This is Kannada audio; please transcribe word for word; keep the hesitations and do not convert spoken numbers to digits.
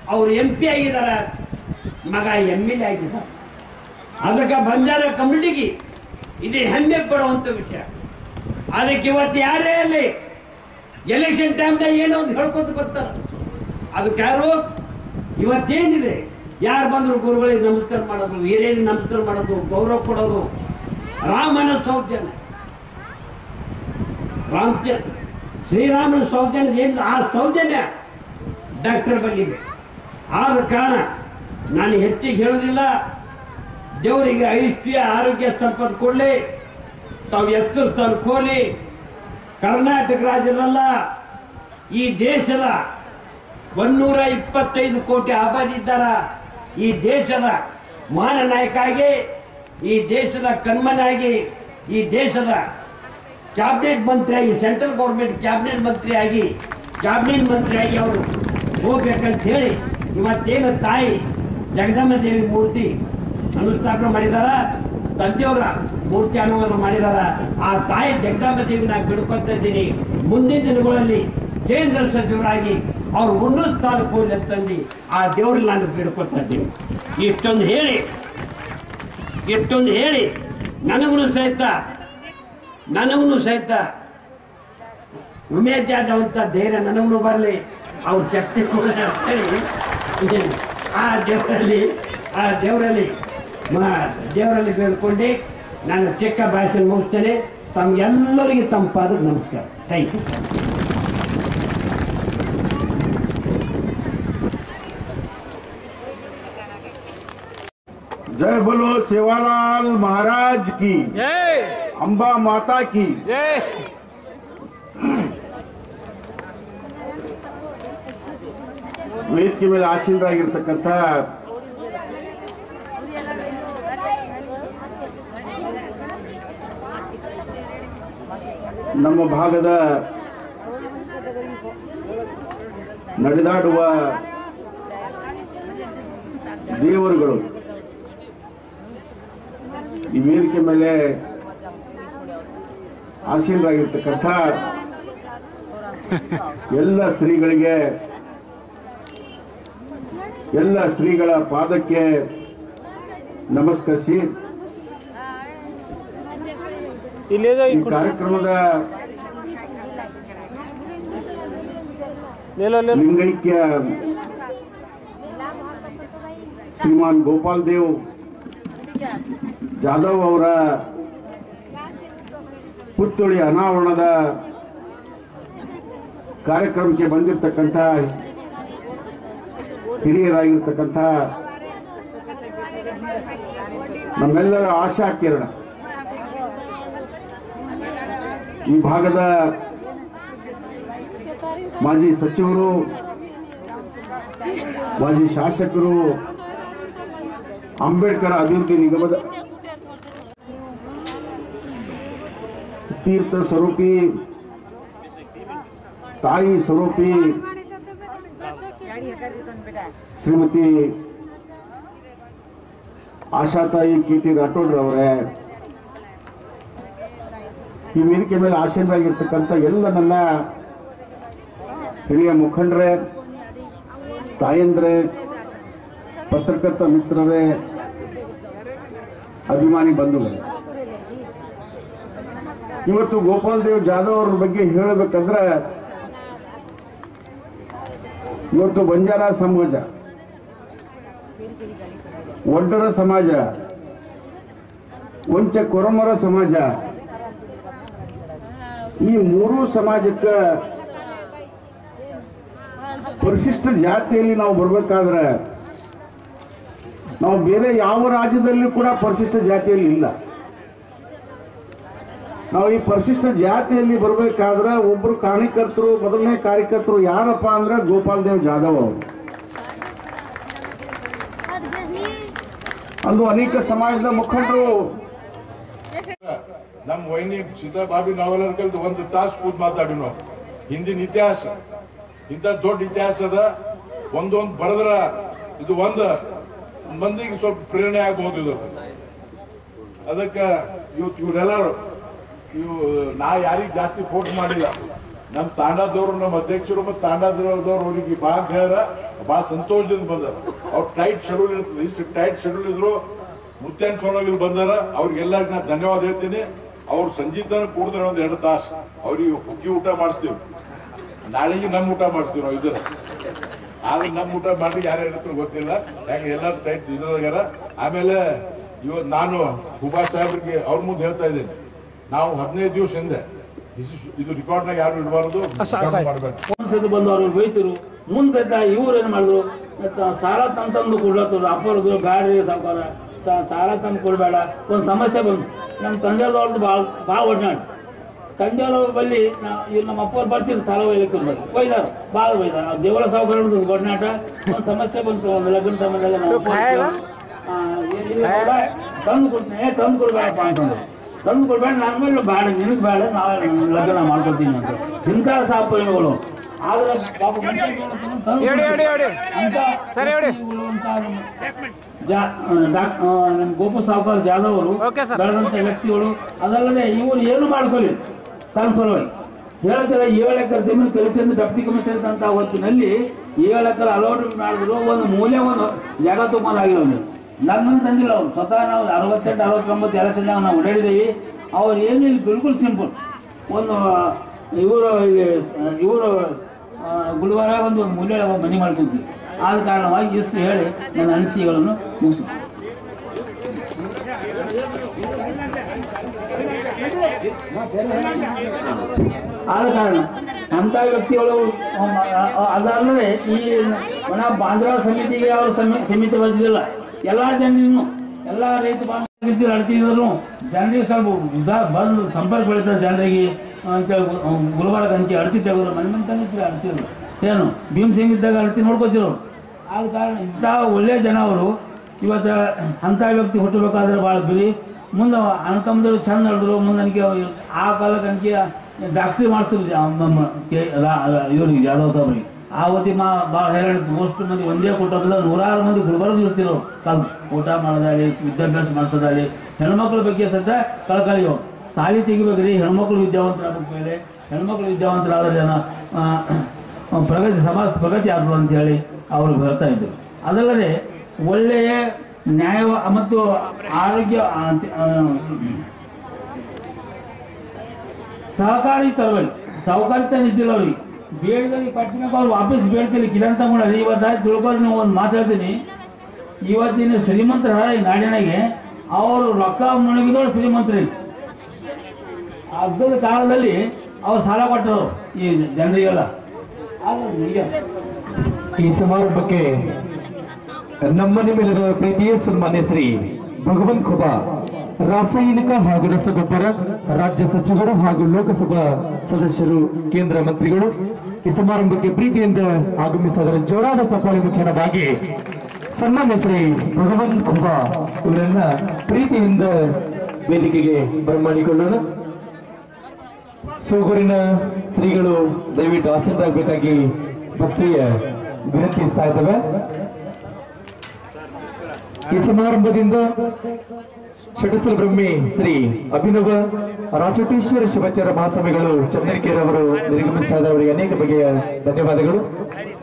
ಅವ್ರು ಎಂ ಪಿ ಆಗಿದ್ದಾರೆ, ಮಗ ಎಮ್ ಎಲ್ ಎ ಆಗಿದ್ದಾರೆ. ಅದಕ್ಕೆ ಬಂಜಾರ ಕಮಿಟಿಗೆ ಇದು ಹೆಮ್ಮೆ ಪಡುವಂಥ ವಿಷಯ. ಅದಕ್ಕೆ ಇವತ್ತು ಯಾರೇ ಅಲ್ಲಿ ಎಲೆಕ್ಷನ್ ಟೈಮ್ದಾಗ ಏನೋ ಒಂದು ಹೇಳ್ಕೊತ ಬರ್ತಾರೆ. ಅದಕ್ಕೆ ಯಾರು ಇವತ್ತೇನಿದೆ, ಯಾರು ಬಂದರು ಗುರುಗಳಿಗೆ ನಮಸ್ಕಾರ ಮಾಡೋದು, ಹಿರಿಯರಿಗೆ ನಮಸ್ಕಾರ ಮಾಡೋದು, ಗೌರವ ಕೊಡೋದು, ರಾಮನ ಸೌಜನ್ಯ, ರಾಮಚಂದ್ರ ಶ್ರೀರಾಮನ ಸೌಜನ್ಯದ ಏನಿದೆ ಆ ಸೌಜನ್ಯ ಡಾಕ್ಟರ್ ಬಲ್ಲಿದೆ. ಆದ ಕಾರಣ ನಾನು ಹೆಚ್ಚಿಗೆ ಹೇಳೋದಿಲ್ಲ. ದೇವರಿಗೆ ಐಶ್ವರ್ಯ ಆರೋಗ್ಯ ಸಂಪತ್ತು ಕೊಡಲಿ, ತಾವು ಎತ್ತರ ತಲುಪೋಲಿ. ಕರ್ನಾಟಕ ರಾಜ್ಯದಲ್ಲ, ಈ ದೇಶದ ಒನ್ನೂರ ಇಪ್ಪತ್ತೈದು ಕೋಟಿ ಆಬಾದಿ ಇದ್ದಾರ. ಈ ದೇಶದ ಮಾನ ನಾಯಕ ಆಗಿ, ಈ ದೇಶದ ಕಣ್ಮನಾಗಿ, ಈ ದೇಶದ ಕ್ಯಾಬಿನೆಟ್ ಮಂತ್ರಿಯಾಗಿ, ಸೆಂಟ್ರಲ್ ಗೌರ್ಮೆಂಟ್ ಕ್ಯಾಬಿನೆಟ್ ಮಂತ್ರಿಯಾಗಿ ಕ್ಯಾಬಿನೆಟ್ ಮಂತ್ರಿಯಾಗಿ ಅವರು ಹೋಗ್ಬೇಕಂತ ಹೇಳಿ ಇವತ್ತೇನು ತಾಯಿ ಜಗದಮ್ಮ ದೇವಿ ಮೂರ್ತಿ ಅನುಸ್ಥಾಪನೆ ಮಾಡಿದಾರ, ತಂದೆಯವರ ಮೂರ್ತಿ ಅನುವನ್ನು ಮಾಡಿದಾರ. ಆ ತಾಯಿ ಜಗದಮ್ಮ ದೇವಿ ನಾನು ಬಿಡ್ಕೊತಾ ಇದ್ದೀನಿ. ಮುಂದಿನ ದಿನಗಳಲ್ಲಿ ಕೇಂದ್ರ ಸಚಿವರಾಗಿ ಅವ್ರು ಉನ್ನತ ಸ್ಥಾನಕ್ಕೆ ಹೋಗ್ಲಿ ಅಂತಂದು ಆ ದೇವ್ರಲ್ಲಿ ನಾನು ಬಿಡ್ಕೊತಾ ಇದ್ದೀನಿ. ಇಷ್ಟೊಂದು ಹೇಳಿ ಇಷ್ಟೊಂದು ಹೇಳಿ ನನಗೂ ಸಹಿತ ನನಗೂ ಸಹಿತ ಉಮೇಶ್ ಜಾಧವ್ ಅಂತ ಧೈರ್ಯ ನನಗೂ ಬರಲಿ, ಅವ್ರು ಶಕ್ತಿ ಕೊಡಲಿ ಅಂತೇಳಿ ಆ ದೇವರಲ್ಲಿ ಆ ದೇವರಲ್ಲಿ ದೇವರಲ್ಲಿ ಬೇಡ್ಕೊಂಡು ನಾನು ಚಿಕ್ಕ ಭಾಷೆ ಮುಗಿಸ್ತೇನೆ. ತಮ್ಗೆಲ್ಲರಿಗೆ ತಮ್ಮ ಪಾದಕ್ಕೆ ನಮಸ್ಕಾರ. Thank you. जय बोलो सेवालाल महाराज की जय, अंबा माता की जय. ವೇದಿಕೆ ಮೇಲೆ ಆಶೀರ್ವಾದವಾಗಿರ್ತಕ್ಕಂಥ ನಮ್ಮ ಭಾಗದ ನಡೆದಾಡುವ ದೇವರುಗಳು, ಈ ವೇದಿಕೆ ಮೇಲೆ ಆಶೀರ್ವಾದವಾಗಿರ್ತಕ್ಕಂಥ ಎಲ್ಲ ಶ್ರೀಗಳಿಗೆ, ಎಲ್ಲ ಶ್ರೀಗಳ ಪಾದಕ್ಕೆ ನಮಸ್ಕರಿಸಿ ಈ ಕಾರ್ಯಕ್ರಮದ ಲಿಂಗೈಕ್ಯ ಶ್ರೀಮಾನ್ ಗೋಪಾಲ್ ದೇವ್ ಜಾಧವ್ ಅವರ ಪುತ್ಥಳಿ ಅನಾವರಣದ ಕಾರ್ಯಕ್ರಮಕ್ಕೆ ಬಂದಿರತಕ್ಕಂಥ ಹಿರಿಯರಾಗಿರ್ತಕ್ಕಂಥ ನಮ್ಮೆಲ್ಲರ ಆಶಾ ಕಿರಣ, ಈ ಭಾಗದ ಮಾಜಿ ಸಚಿವರು, ಮಾಜಿ ಶಾಸಕರು, ಅಂಬೇಡ್ಕರ್ ಅಭಿವೃದ್ಧಿ ನಿಗಮದ ತೀರ್ಥ ಸ್ವರೂಪಿ, ತಾಯಿ ಸ್ವರೂಪಿ ಶ್ರೀಮತಿ ಆಶಾತಾಯಿ ಕೆ ಟಿ ರಾಠೋಡ್ರವರೇ, ಈ ವೇದಿಕೆ ಮೇಲೆ ಆಶೀರ್ವಾಗಿರ್ತಕ್ಕಂಥ ಎಲ್ಲ ನನ್ನ ಹಿರಿಯ ಮುಖಂಡರೇ, ತಾಯಂದ್ರೆ, ಪತ್ರಕರ್ತ ಮಿತ್ರರೇ, ಅಭಿಮಾನಿ ಬಂಧುಗಳೇ, ಇವತ್ತು ಗೋಪಾಲ್ ದೇವ್ ಜಾಧವ್ ಅವ್ರ ಬಗ್ಗೆ ಹೇಳಬೇಕಂದ್ರೆ ಇವತ್ತು ಬಂಜಾರ ಸಮಾಜ, ಒಡ್ಡರ ಸಮಾಜ, ವಂಚ ಕೊರಮರ ಸಮಾಜ, ಈ ಮೂರು ಸಮಾಜಕ್ಕೆ ಪರಿಶಿಷ್ಟ ಜಾತಿಯಲ್ಲಿ ನಾವು ಬರಬೇಕಾದ್ರೆ ನಾವು ಬೇರೆ ಯಾವ ರಾಜ್ಯದಲ್ಲೂ ಕೂಡ ಪರಿಶಿಷ್ಟ ಜಾತಿಯಲ್ಲಿ ಇಲ್ಲ. ನಾವು ಈ ಪರಿಶಿಷ್ಟ ಜಾತಿಯಲ್ಲಿ ಬರಬೇಕಾದ್ರೆ ಒಬ್ಬರು ಕಾರ್ಯಕರ್ತರು, ಮೊದಲನೇ ಕಾರ್ಯಕರ್ತರು ಯಾರಪ್ಪ ಅಂದ್ರೆ ಗೋಪಾಲ್ ದೇವ್ ಜಾಧವ್ ಅವರು. ಅಂದು ಅನೇಕ ಸಮಾಜದ ಮುಖಂಡರು ನಮ್ಮ ವೈನಿ ಸೀತಾ ಬಾಬಿ ನಾವೆಲ್ಲರ ಕಲ್ತು ಒಂದು ತಾಸು ಕೂತ್ ಮಾತಾಡಿ ನಾವು ಹಿಂದಿನ ಇತಿಹಾಸ, ಇಂಥ ದೊಡ್ಡ ಇತಿಹಾಸ ಅದ. ಒಂದೊಂದು ಬರೆದ್ರ ಇದು ಒಂದು ಮಂದಿಗೆ ಸ್ವಲ್ಪ ಪ್ರೇರಣೆ ಆಗಬಹುದು. ಇದು ಅದಕ್ಕೆ ಇವತ್ತು ಇವರೆಲ್ಲರೂ ಇವು ನಾ ಯಾರಿಗೆ ಜಾಸ್ತಿ ಫೋರ್ಸ್ ಮಾಡಿಲ್ಲ, ನಮ್ಮ ತಾಂಡದವರು ನಮ್ಮ ಅಧ್ಯಕ್ಷರು ಮತ್ತು ತಾಂಡದವ್ರು ಅವ್ರಿಗೆ ಭಾಳ ಹೇಳ್ಯಾರ, ಭಾಳ ಸಂತೋಷದಿಂದ ಬಂದಾರ. ಅವ್ರು ಟೈಟ್ ಶೆಡ್ಯೂಲ್ ಇರ್ತದೆ, ಇಷ್ಟು ಟೈಟ್ ಶೆಡ್ಯೂಲ್ ಇದ್ರು ಮುತ್ಯಾನ್ ಸೋಲಗಿಲ್ ಬಂದಾರ. ಅವ್ರಿಗೆಲ್ಲರಿಗೂ ನಾನು ಧನ್ಯವಾದ ಹೇಳ್ತೀನಿ. ಅವ್ರು ಸಂಜೀತನ ಕೂಡಿದ್ರೆ ಒಂದು ಎರಡು ತಾಸು ಅವ್ರಿಗೆ ಹುಗ್ಗಿ ಊಟ ಮಾಡಿಸ್ತೀವಿ, ನಾಳೆಗೆ ನಮ್ಮ ಊಟ ಮಾಡಿಸ್ತೀವಿ ನಾವು ಇದ್ರ. ಆದ್ರೆ ನಮ್ಮ ಊಟ ಮಾಡಿ ಯಾರು ಹೇಳ್ತಾರೆ ಗೊತ್ತಿಲ್ಲ, ಯಾಕೆ ಎಲ್ಲರೂ ಟೈಟ್ ಇದ್ರಾಗ್ಯಾರ. ಆಮೇಲೆ ಇವತ್ತು ನಾನು ಹುಬಾ ಸಾಹೇಬ್ರಿಗೆ ಅವ್ರ ಮುಂದೆ ಹೇಳ್ತಾ ಇದ್ದೀನಿ, ನಾವು ಹದಿನೈದು ದಿವಸ ಹಿಂದೆ ಇದು ರೆಕಾರ್ಡ್ನಾಗ ಯಾರು ಇಡಬಾರ್ದು, ಮಾಡಬೇಕು. ಒಂದ್ಸತಿ ಬಂದು ಅವ್ರಿಗೆ ಬೈತಿರು, ಮುಂದ್ಸತ ಇವ್ರು ಏನ್ ಮಾಡಿದ್ರು, ಸಾಲ ತಂತಂದು ಕೊಡ್ಲತ್ತರು, ಅಪ್ಪರ್ದು ಬ್ಯಾಡ್ರಿ ಸಾವುಕಾರ ಸಾಲ ತಂದು ಕೊಡಬೇಡ. ಒಂದು ಸಮಸ್ಯೆ ಬಂತು, ನಮ್ಮ ತಂದೆಯವ್ರದ್ದು ಭಾಳ ಭಾಳ ಒಡ್ನಾಡು. ತಂದೆಯವ್ರ ಬಲ್ಲಿ ನಾವು ನಮ್ಮ ಅಪ್ಪವ್ರು ಬರ್ತೀರಿ ಸಾಲ ಒಯ್ಲಿಕ್ಕೆ ಒಯ್ದಾರ, ಭಾಳ ಒಯ್ದಾರ. ನಾವು ದೇವರ ಸಾವುಕಾರದ್ದು ಒಡನಾಟ. ಒಂದು ಸಮಸ್ಯೆ ಬಂತು, ಒಂದು ಲಗ್ನ ಟೈಮಲ್ಲೆಲ್ಲ ನಾವು ತಂದು ಕೊಡ್ತೀನಿ, ಏ ತಂದು ಕೊಡ್ಬೇಡಪ್ಪ ಅಂತಂದ್ರೆ, ತಂದು ಕೊಡ್ಬೇಡ, ನನ್ನ ಮೇಲೆ ಬೇಡ, ನಿನಗೆ ಬೇಡ, ನಾವೇ ಲಗ್ನ ಮಾಡ್ಕೊಡ್ತೀನಿ ಅಂತ. ಇಂಥ ಸಾಪಗಳು ಆದ್ರೆ ಪಾಪ ನಮ್ಮ ಗೋಪು ಸಾವುಕಾರ ಜಾಧವ್ ಅವರು ಬೆಳೆದಂತ ವ್ಯಕ್ತಿಗಳು. ಅದಲ್ಲದೆ ಇವರು ಏನು ಮಾಡ್ಕೊಳ್ಳಿ ತನ್ನ ಸಲುವಾಗಿ ಹೇಳ್ತಾರೆ. ಏಳು ಎಕರೆ ಜಮೀನು ಕಲಿಸಿಂದ ಡೆಪ್ಟಿ ಕಮಿಷನರ್ ಅಂತ ಹೊತ್ತಿನಲ್ಲಿ ಏಳು ಎಕರೆ ಅಲೌಟ್ ಮಾಡಿದ್ರು. ಒಂದು ಮೂಲೆ ಒಂದು ಜಾಗ ತುಂಬಲಾಗಿರೋದು ನಮ್ಮನ್ನು ತಂದಿಲ್ಲ ಅವ್ರು. ಸ್ವತಃ ನಾವು ಅರವತ್ತೆಂಟು ಅರವತ್ತೊಂಬತ್ತು ಎಲೆಕ್ಷನ್ದಾಗ ನಾವು ಓಡಾಡಿದ್ದೀವಿ. ಅವ್ರು ಏನಿಲ್ಲ, ಬಿಲ್ಕುಲ್ ಸಿಂಪಲ್. ಒಂದು ಇವರು ಇವರು ಗುಲ್ಬರ್ಗ ಒಂದು ಒಂದು ಮೂಲೆ ಮನೆ ಮಾಡ್ಕೊತೀವಿ. ಆದ ಕಾರಣವಾಗಿ ಇಷ್ಟು ಹೇಳಿ ನನ್ನ ಅನಿಸಿಕೆಗಳನ್ನು ಮುಗಿಸುತ್ತೆ. ಆದ ಕಾರಣ ಅಂಥ ವ್ಯಕ್ತಿಗಳು ಅದಲ್ಲದೆ ಈ ಒಣ ಬಾಂಧವ ಸಮಿತಿಗೆ ಅವರು ಸಮಿತಿ ಬಂದಿಲ್ಲ. ಎಲ್ಲ ಜನರನ್ನು ಎಲ್ಲ ರೈತ ಬಾಂಧವ ಅಡ್ತಿದ್ರು ಜನರಿಗೆ ಸ್ವಲ್ಪ ಉದಾರ ಬಂದು ಸಂಪರ್ಕ ಬೆಳೀತಾರೆ ಜನರಿಗೆ ಅಂತೇಳಿ ಗುಲ್ಬರ್ಗ ಅಂತ ಅಡ್ತಿ ತೆಗೆದ್ರು. ಮನೆ ಮನೆ ತಂದಿದ್ರು ಅಡ್ತಿದ್ರು, ಏನು ಭೀಮಸಿಂಗ್ ಇದ್ದಾಗ ಅಡ್ತಿ ನೋಡ್ಕೋತಿರೋರು. ಆದ ಕಾರಣ ಇಂಥ ಒಳ್ಳೆಯ ಜನ ಅವರು ಇವತ್ತು ಅಂಥ ವ್ಯಕ್ತಿ ಹುಟ್ಟಬೇಕಾದ್ರೆ ಭಾಳ ಬಿರಿ. ಮುಂದೆ ಅಣ್ತಮ್ಮದ್ರು ಚಂದ ನಡೆದ್ರು. ಮುಂದೆ ನನಗೆ ಆ ಕಾಲಕ್ಕೆ ನನಗೆ ಡಾಕ್ಟ್ರಿ ಮಾಡಿಸಿದ್ರು ನಮ್ಮ ಇವ್ರಿಗೆ ಜಾಧವ್ ಸಾಬ್ರಿಗೆ. ಆವತ್ತಿ ಮಾ ಭಾಳ ಹೈರಾಣ. ಮೋಸ್ಟ್ ಮಂದಿ ಒಂದೇ ಕೊಟ್ಟೋದಿಲ್ಲ, ನೂರಾರು ಮಂದಿ ಗುಲ್ಬರ್ಗ ಇರ್ತಿರೋರು. ಕಾಲ ಊಟ ಮಾಡೋದಾಗಲಿ, ವಿದ್ಯಾಭ್ಯಾಸ ಮಾಡಿಸೋದಾಗಲಿ, ಹೆಣ್ಮಕ್ಳ ಬಗ್ಗೆ ಸದ್ಯ ಕಳ್ಕಳಿಯೋ ಸಾಲಿ ತೆಗಿಬೇಕ್ರಿ. ಹೆಣ್ಮಕ್ಳು ವಿದ್ಯಾವಂತರಾಗಬೇಕು. ಮೇಲೆ ಹೆಣ್ಮಕ್ಳು ವಿದ್ಯಾವಂತರಾದ ಜನ ಪ್ರಗತಿ ಸಮಾಜ ಪ್ರಗತಿ ಆಗಲು ಅಂತೇಳಿ ಅವ್ರಿಗೆ ಬರ್ತಾ ಇದ್ದರು. ಅದಲ್ಲದೆ ಒಳ್ಳೆಯ ನ್ಯಾಯ ಮತ್ತು ಆರೋಗ್ಯ ಸಹಕಾರಿ ತರಬೇಕು. ಸಹಕಾರಿತ ನಿದ್ದಿಲ್ಲ ಅವ್ರಿಗೆ ಬೇಡದಲ್ಲಿ ಕಟ್ಟಿನಾಗ ಅವ್ರು ವಾಪಸ್ ಬೇಡ್ತಿಲ್ಲ. ಕಿರಂತ ಮಾಡೋದು ಇವತ್ತು ತಿಳ್ಕೊಂಡು ನೀವು ಒಂದು ಮಾತಾಡ್ತೀನಿ. ಇವತ್ತಿನ ಶ್ರೀಮಂತರ ಈ ನಾಡಿನಾಗೆ ಅವರು ರೊಕ್ಕ ಮುಳುಗಿದವರು ಶ್ರೀಮಂತರು. ಅಗ್ಗದ ಕಾಲದಲ್ಲಿ ಅವ್ರು ಸಾಲ ಕೊಟ್ಟರು ಈ ಜನರಿಗೆಲ್ಲ. ಈ ಸಮಾರಂಭಕ್ಕೆ ನಮ್ಮ ನಿಮ್ಮೆಲ್ಲರ ಪ್ರೀತಿಯ ಸನ್ಮಾನ್ಯ ಶ್ರೀ ಭಗವಂತ್ ಖುಬಾ ರಾಸಾಯನಿಕ ಹಾಗೂ ರಸಗೊಬ್ಬರ ರಾಜ್ಯ ಸಚಿವರು ಹಾಗೂ ಲೋಕಸಭಾ ಸದಸ್ಯರು, ಕೇಂದ್ರ ಮಂತ್ರಿಗಳು ಈ ಸಮಾರಂಭಕ್ಕೆ ಪ್ರೀತಿಯಿಂದ ಆಗಮಿಸಿದರ ಜೋರಾದ ಚಪ್ಪಾಳೆ ಮುಖೇನವಾಗಿ ಸನ್ಮಾನ್ಯ ಶ್ರೀ ಭಗವಂತ್ ಖುಬಾ ಇವರನ್ನ ಪ್ರೀತಿಯಿಂದ ವೇದಿಕೆಗೆ ಬರಮಾಡಿಕೊಳ್ಳೋಣ. ಸೂಗೂರಿನ ಶ್ರೀಗಳು ದಯವಿಟ್ಟು ಆಸೀನರಾಗಬೇಕಾಗಿ ಭಕ್ತಿಯ ವಿನಂತಿಸ್ತಾ ಇದ್ದೇವೆ. ಈ ಸಮಾರಂಭದಿಂದ ಷಟಸ್ಥಲ ಬ್ರಹ್ಮಿ ಶ್ರೀ ಅಭಿನವ ರಾಜಕೋಟೇಶ್ವರ ಶಿವಾಚಾರ್ಯ ಮಹಾಸ್ವಾಮಿಗಳು ಚಂದ್ರಿಕೆರವರು ನಿರ್ಗಮಿಸ್ತಾ ಇದ್ದವರಿಗೆ ಅನೇಕ ಬಗೆಯ ಧನ್ಯವಾದಗಳು.